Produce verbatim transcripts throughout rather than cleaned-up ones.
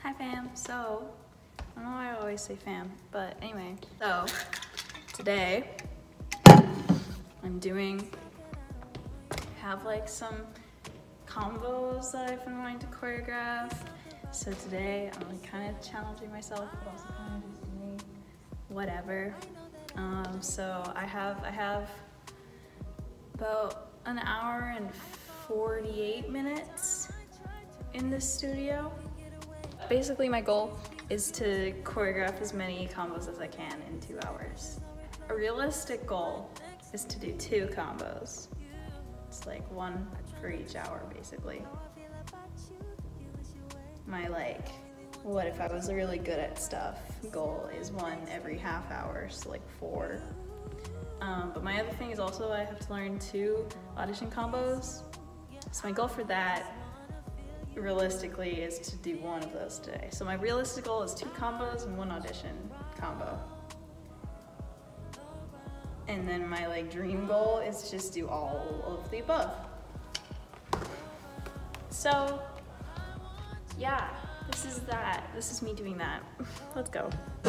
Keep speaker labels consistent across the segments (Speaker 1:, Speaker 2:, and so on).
Speaker 1: Hi fam. So, I don't know why I always say fam, but anyway. So, today, I'm doing, have like some combos that I've been wanting to choreograph. So today, I'm like kind of challenging myself, but also kind of just doing whatever. Um, so I have, I have about an hour and forty-eight minutes in this studio. Basically, my goal is to choreograph as many combos as I can in two hours. A realistic goal is to do two combos. It's like one for each hour, basically. My like, what if I was really good at stuff, goal is one every half hour, so like four. Um, but my other thing is also I have to learn two audition combos. So my goal for that, realistically, is to do one of those today. So my realistic goal is two combos and one audition combo. And then my like dream goal is to just do all of the above. So yeah, this is that. This is me doing that. Let's go.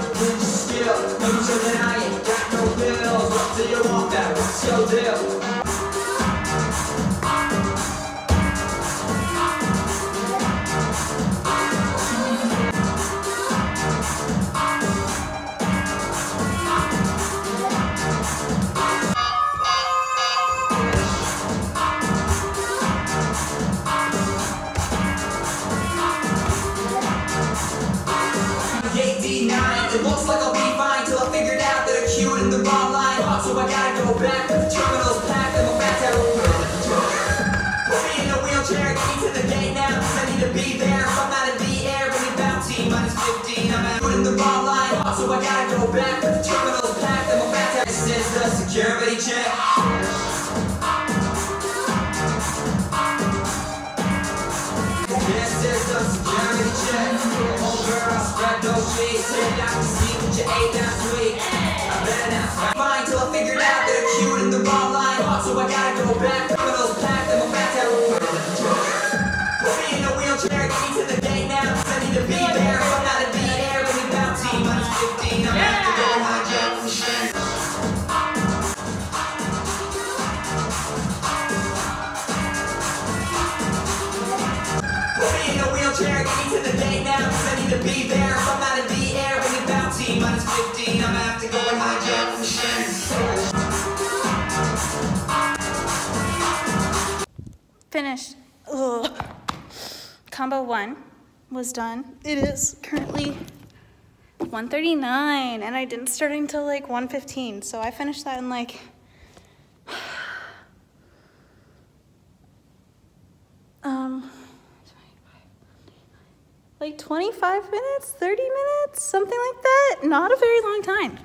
Speaker 2: It looks like I'll be fine till I figured out that I queued in the wrong line. So I gotta go back, the terminal's packed, and my fast out of put me in a wheelchair, get me to the gate now, cause I need to be there. If I'm not in the air, bring it back T minus fifteen. I'm out in the wrong line, so I gotta go back, the terminal's packed, and my fast out. This is the security check. This is the security check. Oh girl, spread those cheeks. I can see what you ate last week. I better not fine till I figured out that I queued in the wrong line. So I gotta go back. Terminal's packed and my fast out. Put me in a wheelchair, get me to the gate now, cause I need to be there. If I'm not in the air, bring it back T minus fifteen. I'm gonna have to go hijack the machine. Put me in a wheelchair, get me to the gate now, cause I need to be there. If I'm not in the air, bring it back T minus fifteen. I'm gonna have to go and hijack the machine.
Speaker 1: Finished. Ugh. Combo one was done. It is currently one thirty-nine and I didn't start until like one fifteen. So I finished that in like um like twenty-five minutes, thirty minutes, something like that. Not a very long time.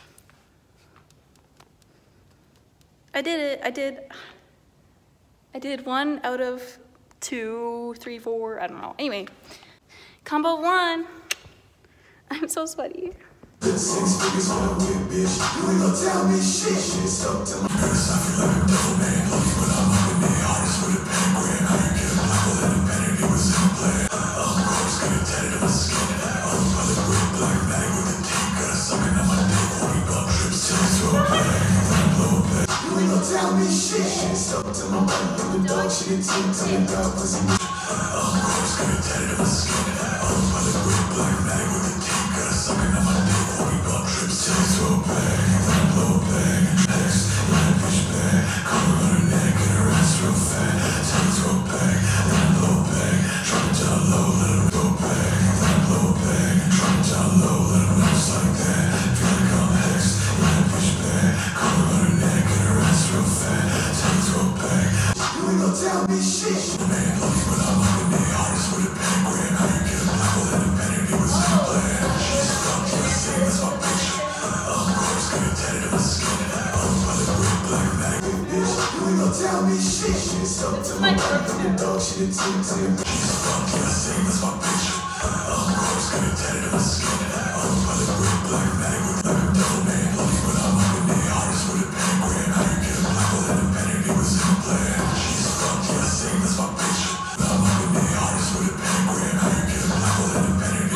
Speaker 1: I did it. I did I did one out of two, three, four, I don't know. Anyway, combo one. I'm so sweaty.
Speaker 3: Six figures on a whip, bitch. You ain't gonna tell me shit. Shit's up to my curse. I feel like a devil man. Lucky when I'm up in there. Artist with a pentagram. How you get a black hole in a panic? It was in play. Oh, gross, got it tatted on my skin. Oh, brother, grip, black bag with a tape. Got a sucking on my dick. forty buck trips till it's so bad. Then blow a bag. You ain't gonna tell me shit. Shit's up to my money. You the dog shit. It's in to the dog pussy. Oh, gross, got it tatted on my skin. Oh, brother, grip, black bag with a tape. Got a sucking on my dick. forty buck trips till it's so bad. Then blow a bag. Next, line fish bag. Collar on her neck and her ass real fat. Till it's so bag. Then blow a bag. Drop it down low, let her go back. Then blow a bag. Drop it down low, let her nose like that. Feel like I'm Hex. Line fish bag. Collar on her neck and her ass real fat. Till it's so bag. You ain't gonna tell me shit. Man, lucky when I'm up in there. Artist with a pentagram. How you get a black hole in a panic? It was in play. She's fucked, yeah, I say that's my bitch. Oh, gross, got it tatted on my skin. Oh, brother, grip, black bag. Bitch, you ain't gonna tell me shit. Shit's up to my money. You the dog shit. It's in to the she's fucked, yeah, I say that's my bitch. Oh, gross, got it tatted on my skin. Oh, brother, grip, black bag with like a devil man. Lucky when I'm up in there. Artist with a pentagram. How you get a black hole in a panic? It was in play. She's fucked, yeah, I say that's my bitch. I'm up in there. Artist with a pentagram. How you get a black hole in a panic?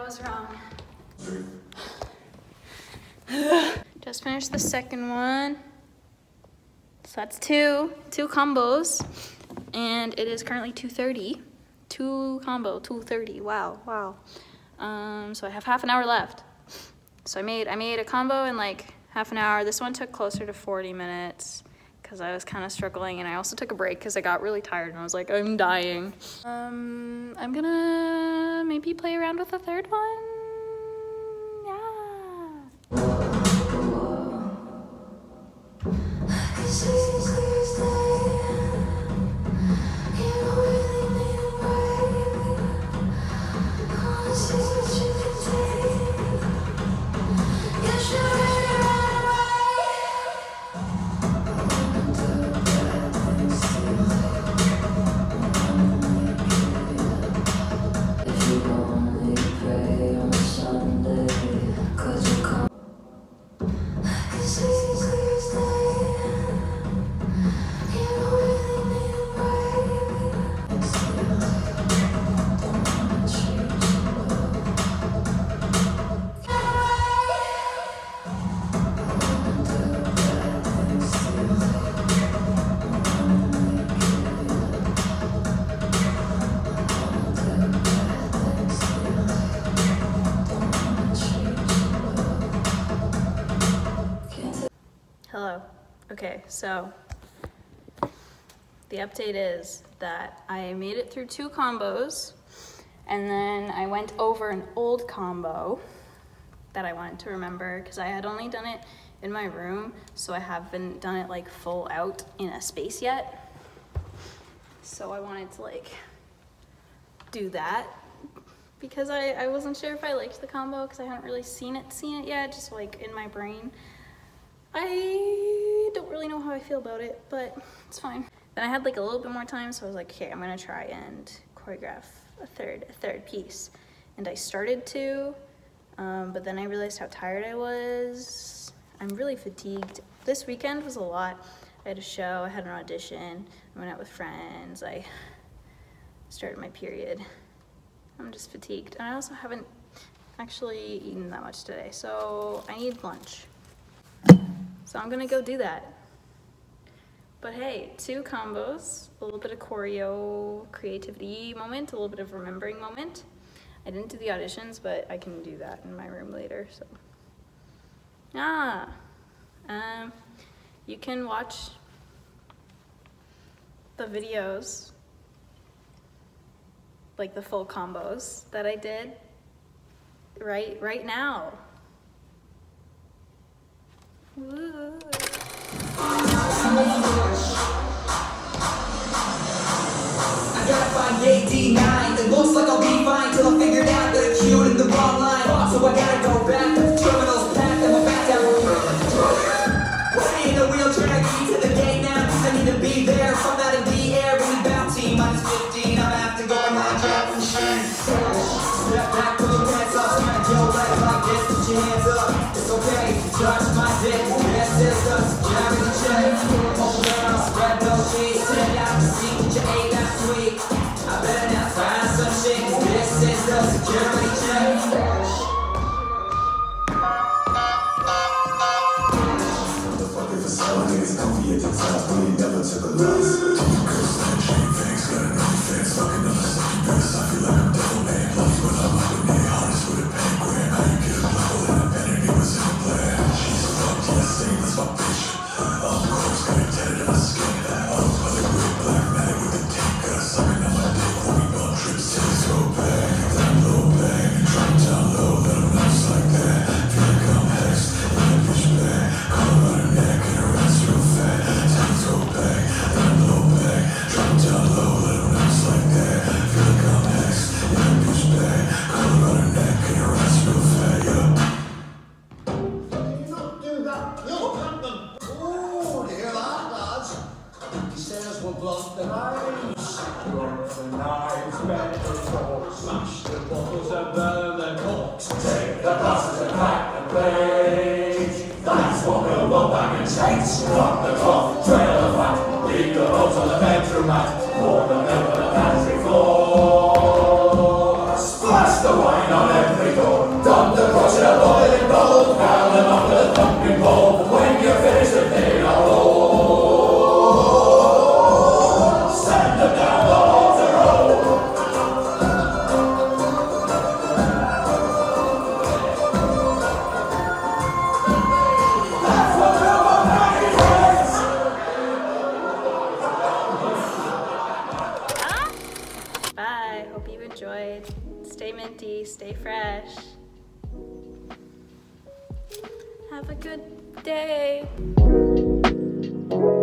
Speaker 1: was wrong. Just finished the second one. So that's two, two combos. And it is currently two thirty. Two combo, two thirty, wow, wow. Um, so I have half an hour left. So I made, I made a combo in like half an hour. This one took closer to forty minutes because I was kind of struggling, and I also took a break because I got really tired and I was like, I'm dying. Um, I'm gonna maybe play around with the third one. Hello. Okay, so the update is that I made it through two combos, and then I went over an old combo that I wanted to remember because I had only done it in my room, so I haven't done it like full out in a space yet. So I wanted to like do that because I, I wasn't sure if I liked the combo because I hadn't really seen it seen it yet, just like in my brain. I don't really know how I feel about it, but it's fine. Then I had like a little bit more time, so I was like, okay, I'm gonna try and choreograph a third, a third piece. And I started to, um, but then I realized how tired I was. I'm really fatigued. This weekend was a lot. I had a show, I had an audition, I went out with friends, I started my period. I'm just fatigued. And I also haven't actually eaten that much today, so I need lunch. So I'm gonna go do that. But hey, two combos, a little bit of choreo creativity moment, a little bit of remembering moment. I didn't do the auditions, but I can do that in my room later, so. Ah, um, you can watch the videos, like the full combos that I did right, right now. Woo.
Speaker 2: I gotta find A D nine. It looks like I'll be fine till I figured out that I queued in the wrong line. So I gotta go back to the terminal's packed and my back down. In a wheelchair, I need to the gate now. Cause I need to be there. If I'm not in the air, really bout T minus fifteen. I'm gonna have to go and line up and shine. Step back, put your pants up. Stand your legs like this, put your hands up. It's okay, touch my dick. Yes, it's us. Gravity check. Hold down, spread no cheese. Send out to see what you ate last week. I better not find some shit. This is the security check.
Speaker 3: Motherfucker, for some niggas comfy at the top, we ain't never took a loss. Do you curse that chain fangs? Got enough fans, fucking up the sucky best. I feel like I'm devil man. Love you when I'm up in there, hardest with a penguin. How you get a level independent, it was in a plan. She's fucked, yeah, same as my bitch. Of course, got it tatted on my skin. Up by the great black man with the tank. Got a sucking on my dick when we on trips. Titties go back, that low bang. Drop down low, let them notice like that. Feel like I'm hexed, let that bitch back. Call her on her neck and her ass real fat. Titties go back, that low bang. Drop down low, let them notice like that. Feel like I'm hexed, let that bitch back. Call her on her neck and her ass real fat, yeah.
Speaker 4: Blunt the knives, drop the knives, bend the forks, smash the bottles and burn the corks. Take the glasses and crack the plates. That's what we'll roll back and chase. Fuck the cloth, trail the fat, leave the boats on the bedroom mat, pour the milk on the pantry floor. Splash the wine on every door.
Speaker 1: fresh. Have a good day.